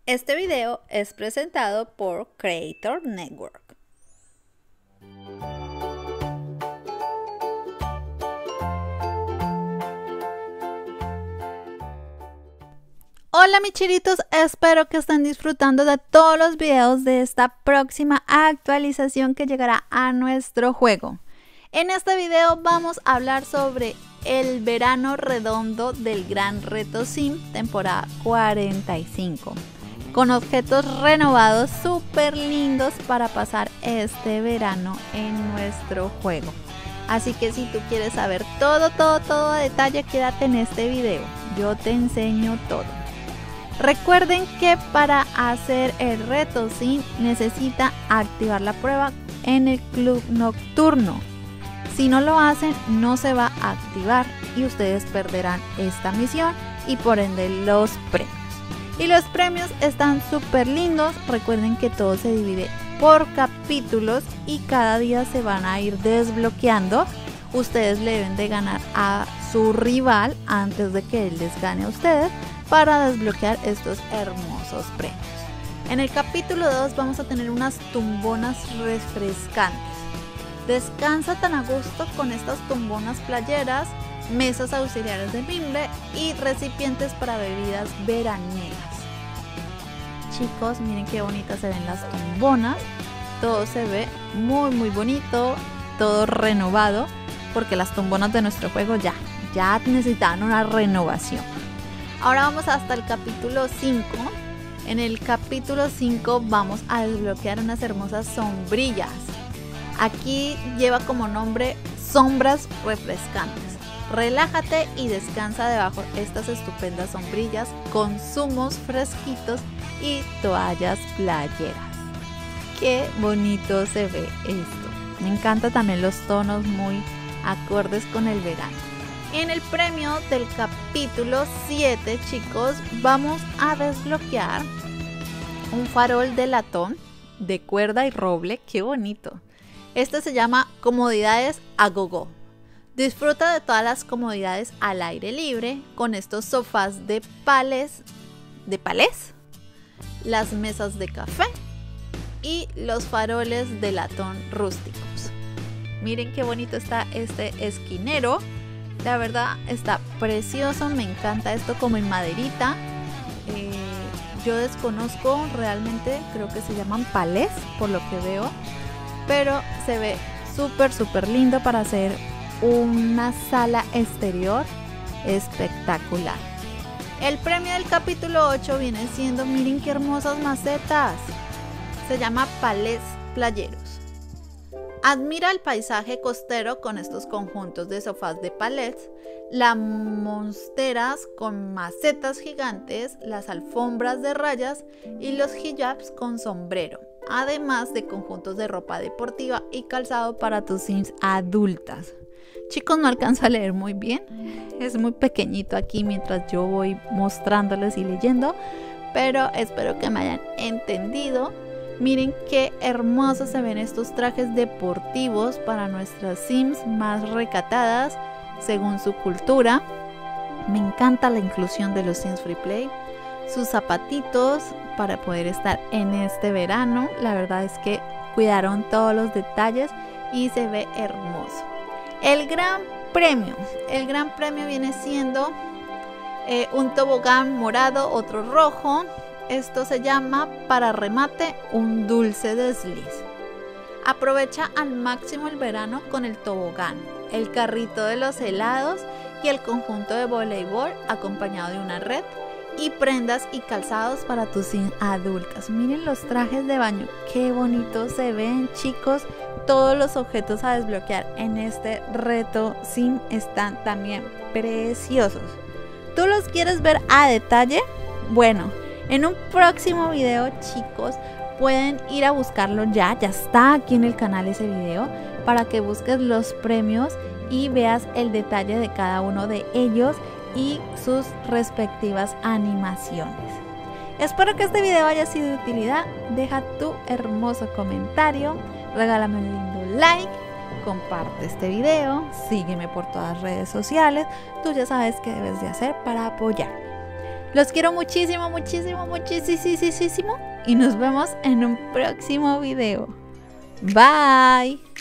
Este video es presentado por Creator Network. Hola mis chiritos, espero que estén disfrutando de todos los videos de esta próxima actualización que llegará a nuestro juego. En este video vamos a hablar sobre el verano redondo del Gran Reto Sim temporada 45. Con objetos renovados súper lindos para pasar este verano en nuestro juego. Así que si tú quieres saber todo a detalle, quédate en este video. Yo te enseño todo. Recuerden que para hacer el reto Sim necesita activar la prueba en el club nocturno. Si no lo hacen, no se va a activar y ustedes perderán esta misión y por ende los premios. Y los premios están súper lindos. Recuerden que todo se divide por capítulos y cada día se van a ir desbloqueando. Ustedes le deben de ganar a su rival antes de que él les gane a ustedes para desbloquear estos hermosos premios. En el capítulo 2 vamos a tener unas tumbonas refrescantes. Descansa tan a gusto con estas tumbonas playeras, mesas auxiliares de mimbre y recipientes para bebidas veraniegas. Chicos, miren qué bonitas se ven las tumbonas. Todo se ve muy bonito, todo renovado, porque las tumbonas de nuestro juego ya necesitaban una renovación. Ahora vamos hasta el capítulo 5. En el capítulo 5 vamos a desbloquear unas hermosas sombrillas. Aquí lleva como nombre sombras refrescantes. Relájate y descansa debajo de estas estupendas sombrillas con zumos fresquitos y toallas playeras. Qué bonito se ve esto. Me encantan también los tonos muy acordes con el verano. En el premio del capítulo 7, chicos, vamos a desbloquear un farol de latón de cuerda y roble. Qué bonito. Este se llama Comodidades a Gogo. Disfruta de todas las comodidades al aire libre con estos sofás de palés, las mesas de café y los faroles de latón rústicos. Miren qué bonito está este esquinero. La verdad está precioso, me encanta esto como en maderita. Yo desconozco realmente, creo que se llaman palés por lo que veo. Pero se ve súper lindo para hacer una sala exterior espectacular. El premio del capítulo 8 viene siendo, miren qué hermosas macetas. Se llama palés playeros. Admira el paisaje costero con estos conjuntos de sofás de palets, las monsteras con macetas gigantes, las alfombras de rayas y los hijabs con sombrero. Además de conjuntos de ropa deportiva y calzado para tus sims adultas. Chicos, no alcanzo a leer muy bien, es muy pequeñito aquí mientras yo voy mostrándoles y leyendo, pero espero que me hayan entendido. Miren qué hermosos se ven estos trajes deportivos para nuestras sims más recatadas según su cultura. Me encanta la inclusión de los Sims Free Play. Sus zapatitos para poder estar en este verano. La verdad es que cuidaron todos los detalles y se ve hermoso. El gran premio viene siendo un tobogán morado, otro rojo. Esto se llama, para remate, un dulce desliz. Aprovecha al máximo el verano con el tobogán, el carrito de los helados y el conjunto de voleibol acompañado de una red y prendas y calzados para tus sims adultas. Miren los trajes de baño, qué bonitos se ven, chicos. Todos los objetos a desbloquear en este reto sim están también preciosos. ¿Tú los quieres ver a detalle? Bueno, en un próximo video, chicos, pueden ir a buscarlo ya está aquí en el canal ese video para que busques los premios y veas el detalle de cada uno de ellos y sus respectivas animaciones. Espero que este video haya sido de utilidad. Deja tu hermoso comentario, regálame un lindo like, comparte este video, sígueme por todas las redes sociales. Tú ya sabes qué debes de hacer para apoyarme. Los quiero muchísimo, muchísimo, muchísimo. Y nos vemos en un próximo video. Bye.